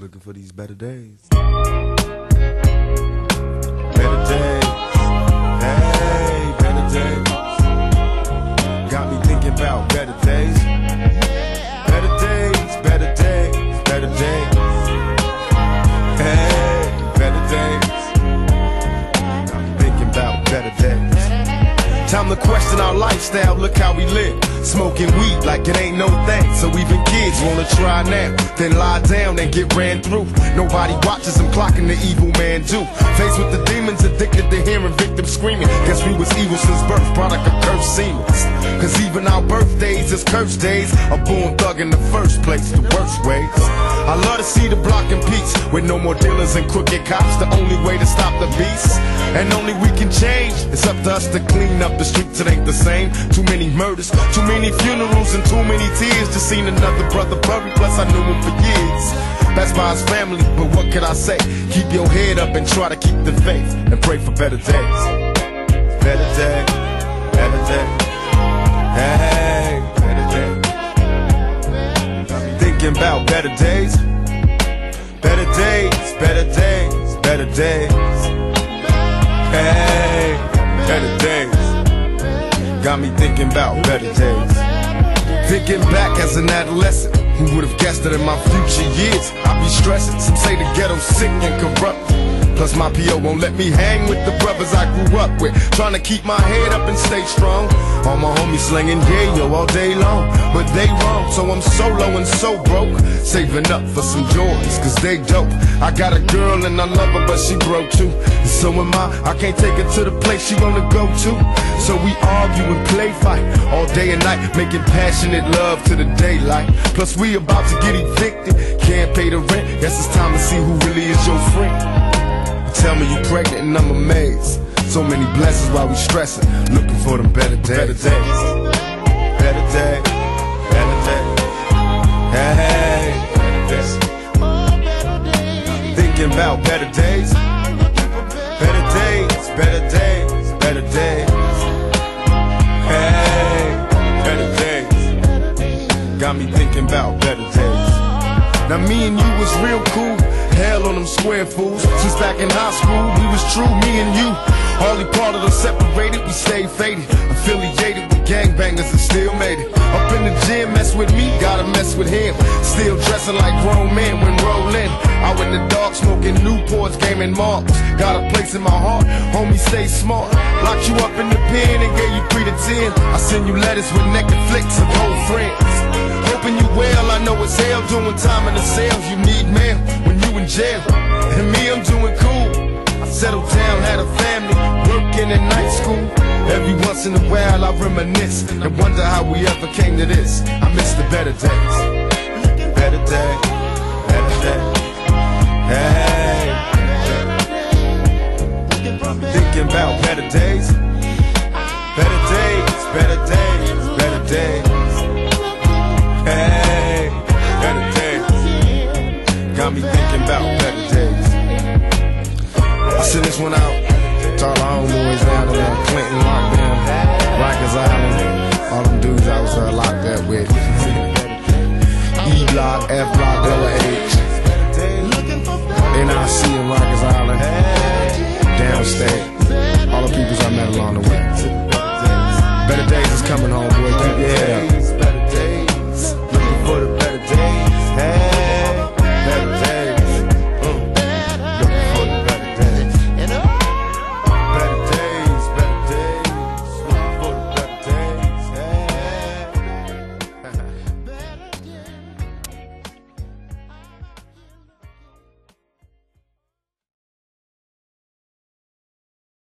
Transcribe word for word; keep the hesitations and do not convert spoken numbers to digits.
Looking for these better days. Better days. Hey, better days. Got me thinking about better days. Better days, better days, better days. Hey, better days. Got me thinking about better days. Time to question our lifestyle, look how we live. Smoking weed like it ain't no thing. So even kids wanna try now, then lie down and get ran through. Nobody watches them clocking the evil man do. Faced with the demons, addicted to hearing victims screaming. Guess we was evil since birth, product of cursed seamless. Cause even our birthdays is cursed days. A born thug in the first place, the worst ways. I love to see the block in peace, with no more dealers and crooked cops. The only way to stop the beast, and only we can change. It's up to us to clean up the streets, it ain't the same. Too many murders, too many funerals, and too many tears. Just seen another brother buried, plus I knew him for years. Passed by his family, but what can I say? Keep your head up and try to keep the faith, and pray for better days. Better days, better days. Hey, better days. Thinking about better days. Better days, better days, better days. Hey, better days. Got me thinking about better days. Thinking back as an adolescent, who would've guessed that in my future years I'd be stressing? Some say the ghetto's sick and corrupt, plus my P O won't let me hang with the brothers I grew up with. Trying to keep my head up and stay strong. All my homies slinging yayo all day long, but they wrong, so I'm solo and so broke. Saving up for some joys, cause they dope. I got a girl and I love her, but she broke too. And so am I, I can't take her to the place she wanna go to. So we argue and play fight all day and night, making passionate love to the daylight. Plus we about to get evicted, can't pay the rent. Guess it's time to see who really is your friend. Tell me you pregnant and I'm amazed. So many blessings while we stressing, looking for them better days. Better days, better days, better days. Hey, better days. Thinking about better days. Better days, better days, better days. Hey, better days. Got me thinking about better days. Now me and you was real cool. Hell on them square fools. Since back in high school, we was true, me and you. Hardly part of them separated, we stayed faded. Affiliated with gangbangers and still made it. Up in the gym, mess with me, gotta mess with him. Still dressing like grown men when rolling. Out in the dark, smoking Newports, gaming marbles. Got a place in my heart, homie, stay smart. Locked you up in the pen and gave you three to ten. I send you letters with naked flicks of old friends. Hoping you well, I know it's hell doing time in the cells. You need mail when you in jail, and me, I'm doing cool. I settled down, had a family, working in night school. Every once in a while I reminisce and wonder how we ever came to this. I miss the better days. Better days, better days. Hey, thinking about better days. Better days, better days, better days. Hey, better days. Got me thinking about better days. I send this one out to all the homeboys down in uh, Clinton lockdown, Rikers Island, all them dudes I was uh, locked up with. E block, F block, double H.